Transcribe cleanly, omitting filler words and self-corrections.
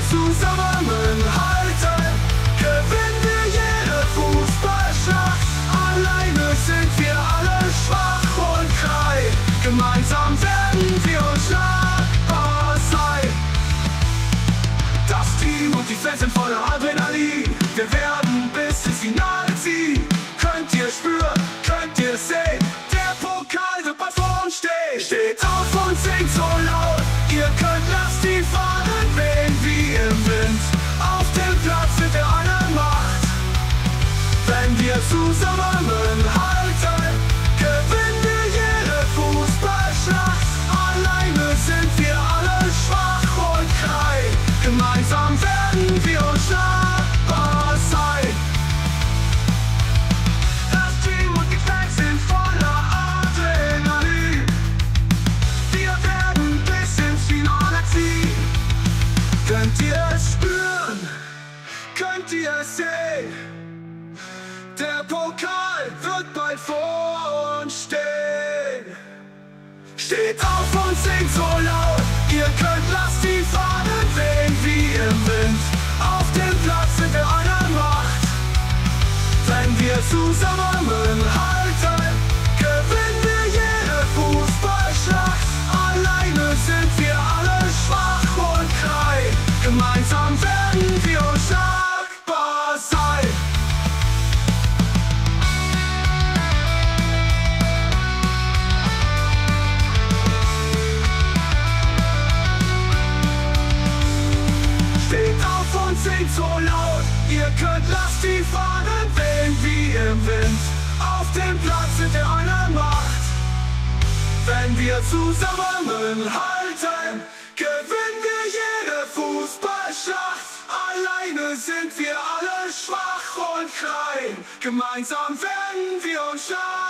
zusammenhalten, gewinnen wir jede Fußballschlacht. Alleine sind wir alle schwach und klein, gemeinsam werden wir unschlagbar sein. Das Team und die Fans sind voller Adrenalin, wir werden bis ins Finale ziehen. Könnt ihr spüren, könnt ihr sehen, der Pokal wird bald vor uns stehen. Steht auf und singt so laut, ihr könnt, lasst die Fahnen wehen wie im Wind. Auf dem Platz sind wir eine Macht, wenn wir zusammenhalten, gewinnen wir jede Fußballschlacht. Alleine sind wir alle schwach und klein, gemeinsam werden wir unschlagbar sein. Das Team und die Fans sind voller Adrenalin, wir werden bis ins Finale ziehen. Könnt ihr es spüren, könnt ihr es sehen, der Pokal wird bald vor uns stehen. Steht auf und singt so laut, ihr könnt, lasst die Fahnen wehen wie im Wind. Auf dem Platz sind wir eine Macht, wenn wir zusammenhalten, gewinnen wir jede Fußballschlacht. Alleine sind wir alle schwach und klein, gemeinsam werden wir unschlagbar sein. Steht auf und singt so laut, ihr könnt, lasst die Fahnen wehen wie im Wind. Auf dem Platz sind wir eine Macht, wenn wir zusammenhalten, gewinnen wir jede Fußballschlacht. Alleine sind wir alle schwach und klein, gemeinsam werden wir unschlagbar.